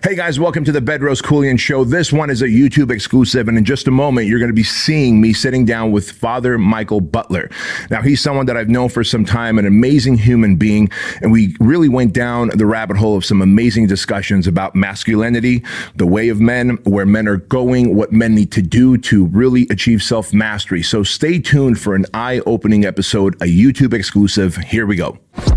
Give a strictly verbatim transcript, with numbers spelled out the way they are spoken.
Hey guys, welcome to the Bedros Koulian Show. This one is a YouTube exclusive, and in just a moment, you're going to be seeing me sitting down with Father Michael Butler. Now, he's someone that I've known for some time, an amazing human being, and we really went down the rabbit hole of some amazing discussions about masculinity, the way of men, where men are going, what men need to do to really achieve self-mastery. So stay tuned for an eye-opening episode, a YouTube exclusive. Here we go.